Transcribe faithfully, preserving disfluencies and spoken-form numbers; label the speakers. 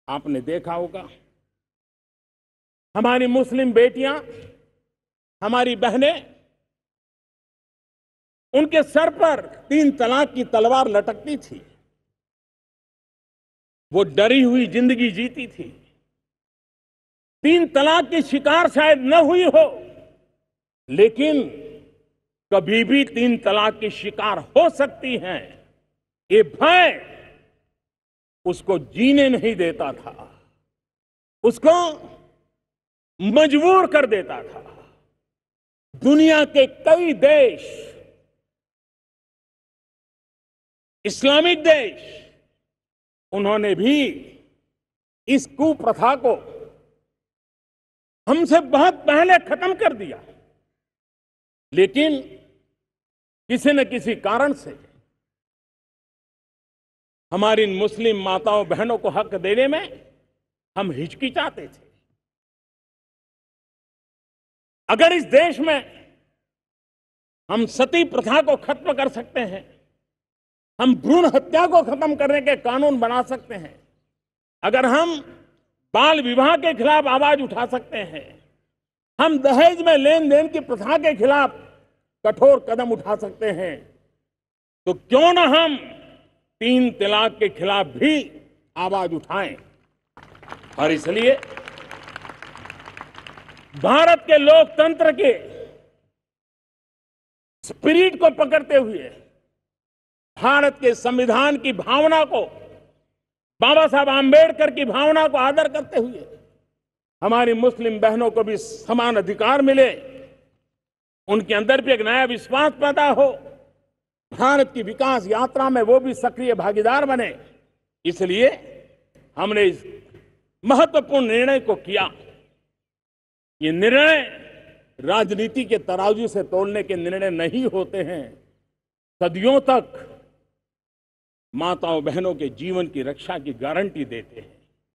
Speaker 1: आपने देखा होगा हमारी मुस्लिम बेटियां, हमारी बहनें, उनके सर पर तीन तलाक की तलवार लटकती थी। वो डरी हुई जिंदगी जीती थी। तीन तलाक की शिकार शायद न हुई हो, लेकिन कभी भी तीन तलाक की शिकार हो सकती हैं, ये भय उसको जीने नहीं देता था, उसको मजबूर कर देता था। दुनिया के कई देश, इस्लामिक देश, उन्होंने भी इस कुप्रथा को हमसे बहुत पहले खत्म कर दिया, लेकिन किसी न किसी कारण से हमारी मुस्लिम माताओं बहनों को हक देने में हम हिचकिचाते थे। अगर इस देश में हम सती प्रथा को खत्म कर सकते हैं, हम भ्रूण हत्या को खत्म करने के कानून बना सकते हैं, अगर हम बाल विवाह के खिलाफ आवाज उठा सकते हैं, हम दहेज में लेन देन की प्रथा के खिलाफ कठोर कदम उठा सकते हैं, तो क्यों ना हम तीन तलाक के खिलाफ भी आवाज उठाएं। और इसलिए भारत के लोकतंत्र के स्पिरिट को पकड़ते हुए, भारत के संविधान की भावना को, बाबा साहब आंबेडकर की भावना को आदर करते हुए हमारी मुस्लिम बहनों को भी समान अधिकार मिले, उनके अंदर भी एक नया विश्वास पैदा हो, भारत की विकास यात्रा में वो भी सक्रिय भागीदार बने। इसलिए हमने इस महत्वपूर्ण निर्णय को किया। ये निर्णय राजनीति के तराजू से तोलने के निर्णय नहीं होते हैं, सदियों तक माताओं बहनों के जीवन की रक्षा की गारंटी देते हैं।